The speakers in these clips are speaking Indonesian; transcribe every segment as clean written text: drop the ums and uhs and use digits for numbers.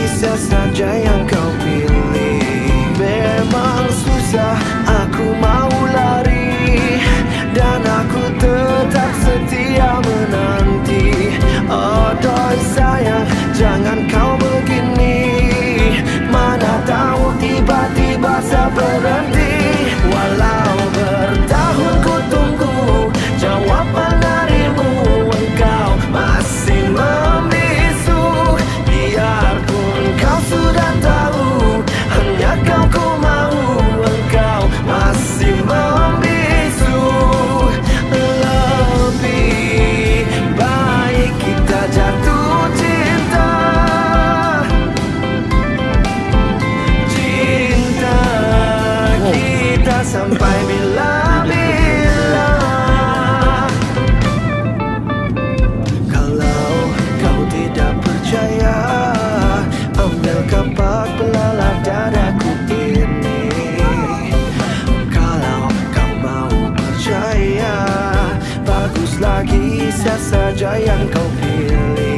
bisa saja yang kau pilih. Memang susah, aku mau lari, dan aku tetap setia menanti. Aduh sayang, jangan kau begini. Mana tahu tiba-tiba saya berhenti. Walau bertahun ku tunggu jawaban darimu, engkau masih membisu. Biarpun kau sudah tahu, hanya kau ku mau, engkau masih membisu. Lebih baik kita jatuh cinta. Cinta kita sampai bila-bila. Kalau kau tidak percaya, ambil kapak belalak dadaku ini. Kalau kau mau percaya, bagus lagi saya saja yang kau pilih.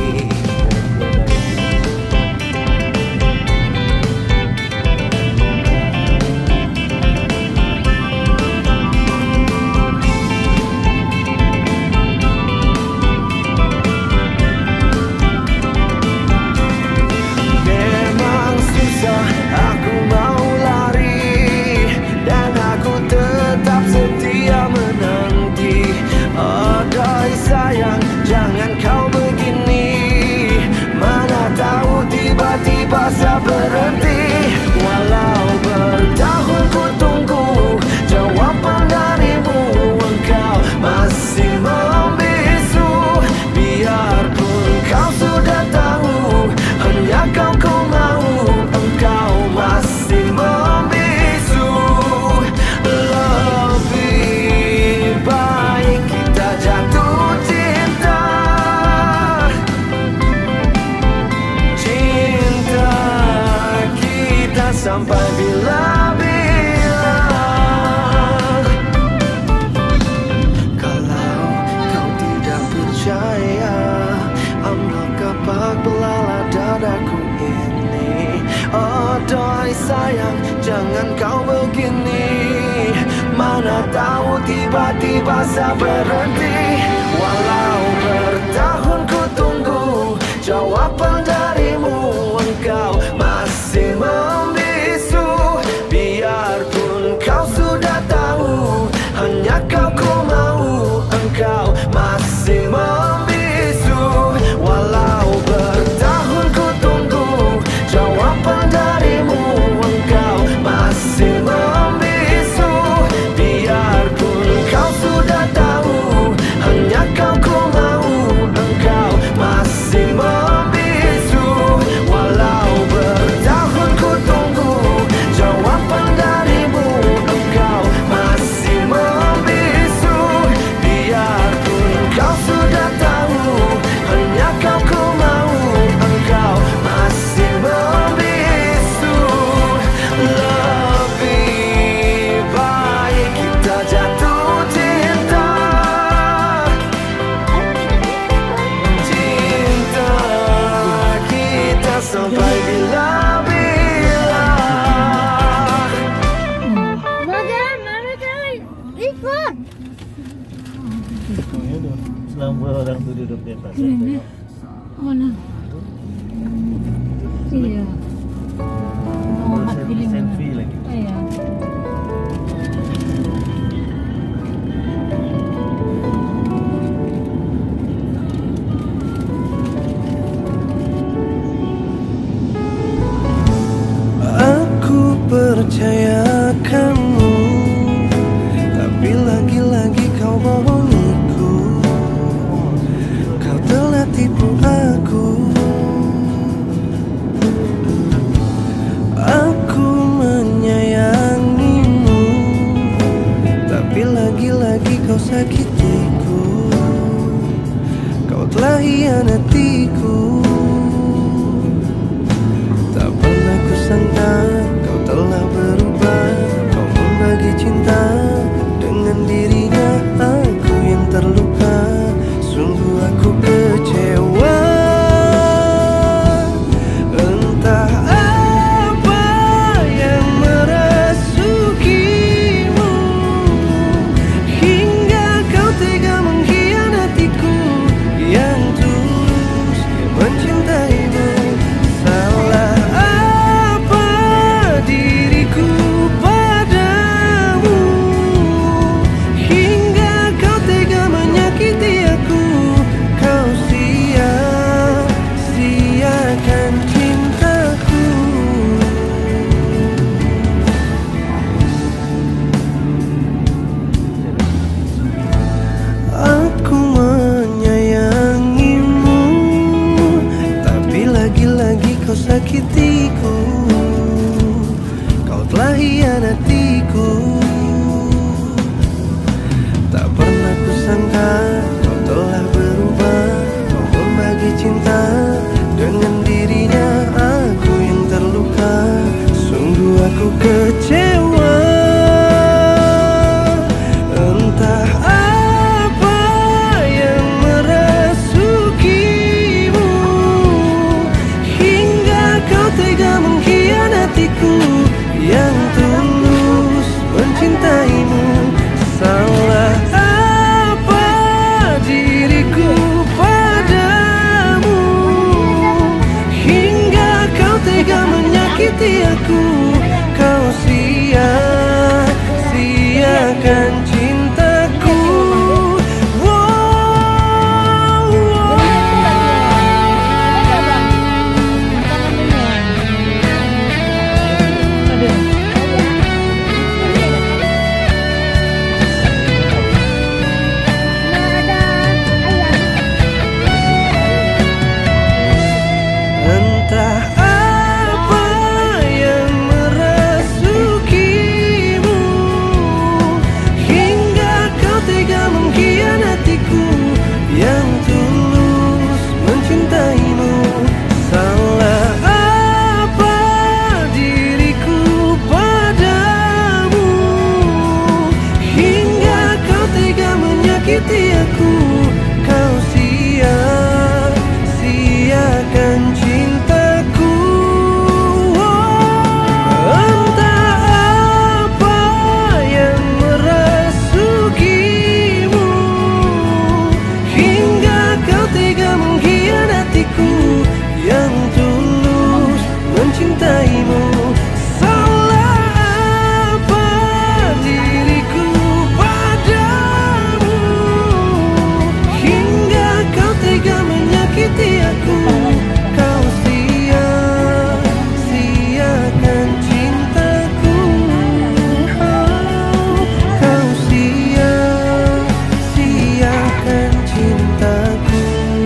Aku mau lari, dan aku tetap setia menanti. Aduh sayang, jangan kau begini. Mana tahu tiba-tiba saya berhenti. Walau bertahun ku tunggu jawaban darimu, engkau masih membisu. Biarpun kau sudah tahu, hanya kau ku mau, engkau masih membisu. Lebih baik kita jatuh cinta. Cinta kita sampai bila-bila. Kalau kau tidak percaya, ambil kapak belalak dadaku ini. Aduh sayang, jangan kau begini. Mana tahu tiba-tiba saya berhenti. Walau bertahun ku tunggu jawaban darimu, engkau masih membisu. Biarpun kau sudah tahu, hanya kau ku mau, engkau masih membisu. Walau bertahun ku tunggu jawaban darimu, engkau masih membisu. Biarpun kau sudah tahu, hanya kau ku mau, engkau masih membisu. Walau bertahun ku tunggu jawaban darimu, engkau masih membisu. Biarpun kau sudah tahu, hanya kau ku mau, engkau masih membisu. Lebih baik kita jatuh cinta. Cinta kita sampai bila-bila. Badan, mana kali? Ikut. Selama orang tu duduk di atas. Keren, mana? Iya. Muhammad feeling Selfie lagi. Iya. Aku percaya kamu, tapi lagi-lagi kau bohongiku. Kau telah tipu aku. Aku menyayangimu, tapi lagi-lagi kau sakitiku. Kau telah hianatiku. Tak pernah kusangka kau telah berubah. Kau membagi cinta dengan dirinya. Aku yang terluka, sungguh aku kecewa. menyakiti aku. Kau sia-siakan cintaku. Entah apa yang merasukimu hingga kau tega mengkhianatiku yang tulus mencintaimu. Salah apa diriku padamu hingga kau tega menyakiti aku. Kau sia-siakan cintaku. Entah apa yang merasukimu hingga kau tega mengkhianatiku yang tulus mencintaimu. Salah apa diriku padamu hingga kau tega menyakiti aku. Kau sia-siakan cintaku. Kau sia-siakan cintaku.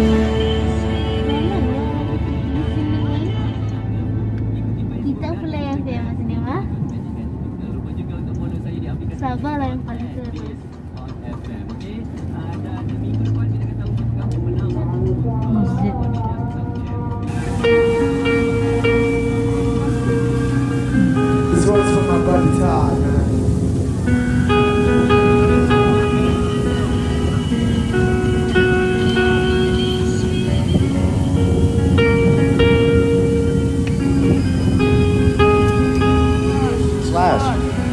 Kita pula yang famous ni mah. Sabah lah yang paling seru. Masjid. This one's for my buddy Todd, man. Slash.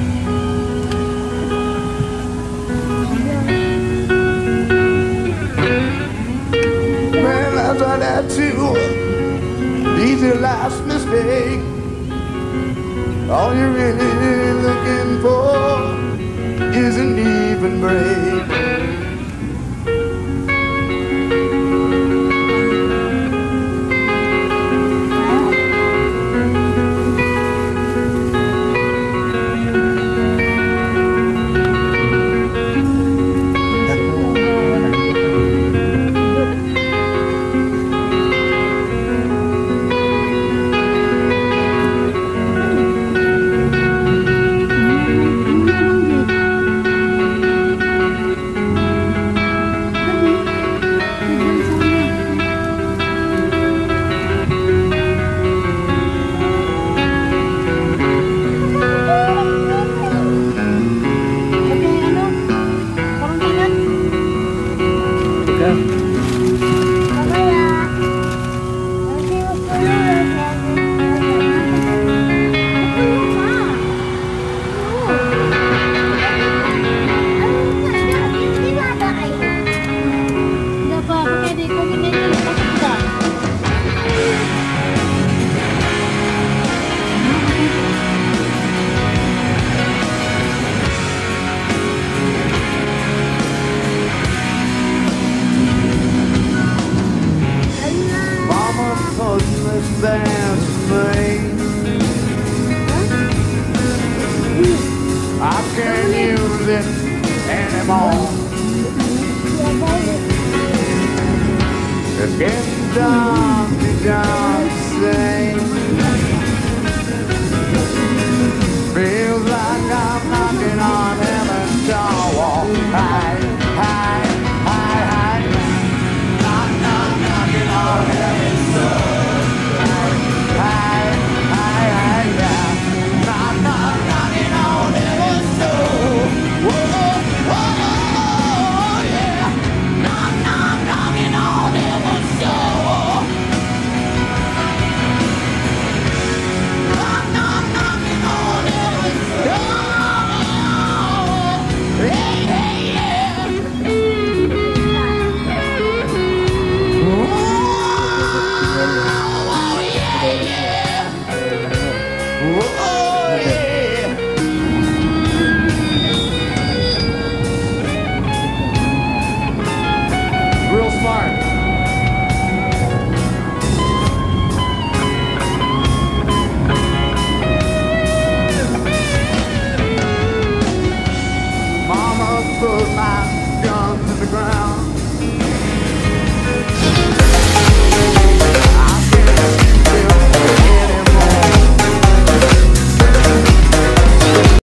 Man, that's what I do. Easy life's mistake. All you're really looking for is an even break. That's me. I can't use it anymore. It's getting dark, you don't say.